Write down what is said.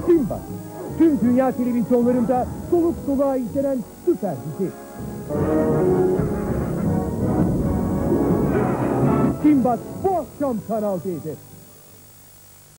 Sinbad, tüm dünya televizyonlarında soluk soluğa izlenen süper dizi. Sinbad bu akşam Kanal D'de.